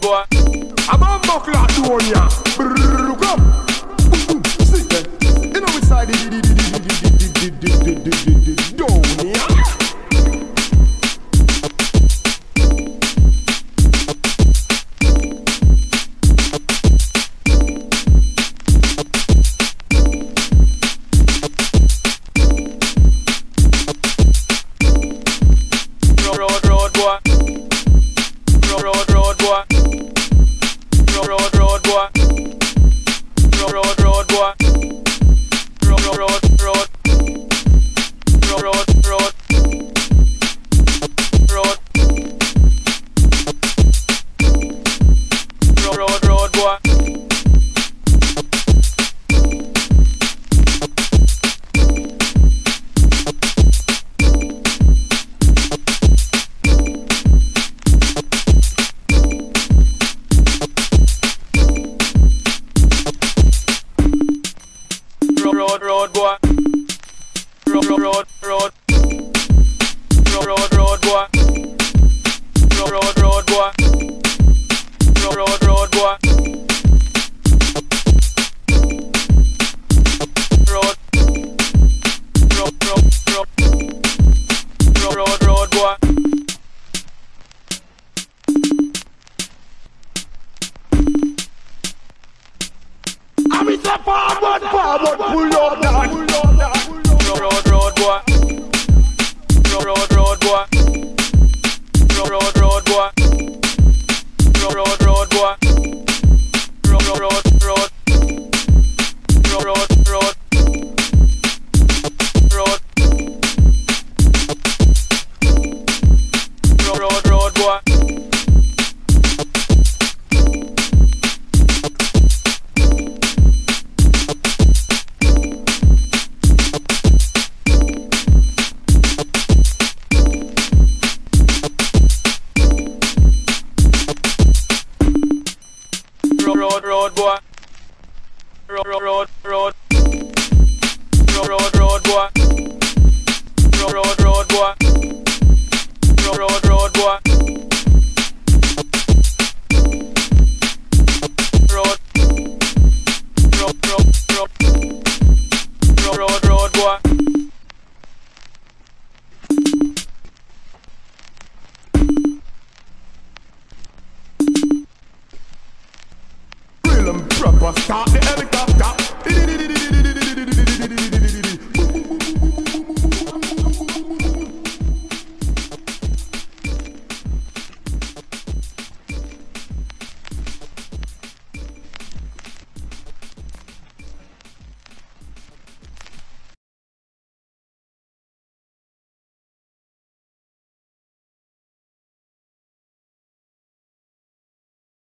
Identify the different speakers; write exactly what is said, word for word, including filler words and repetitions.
Speaker 1: boy.
Speaker 2: I'm a buckler down ya. Brrrr, come. Boom, boom, stick them. You know which side it down ya.
Speaker 1: Road, road, boy. Road, road, boy. Road, road, road, boy. Road, road, boy. Road, road, road. Road, road, road. Road. Road, road, road, boy. Road, road, boy. Road, road, road, road. Road, road, road, boy. Road, road, road, boy. Road, road, road, boy. Road. Road, road, road. Road, road, road, boy.
Speaker 2: I'm in the forward, forward, pull up that.
Speaker 1: Road, road, road, boy. Road, road, road, boy. Road, road, road, boy. Road, road, road, boy. Road, road, road, road. Road, road, road. Road. Road, road, road, boy. Road, road, boy. Road, road, road, road. Road, road, road, boy. Road, road, road, boy. Road, road, road, boy. Road. Road, road, road. Road, road, road, boy.
Speaker 2: Real and proper, start the helicopter.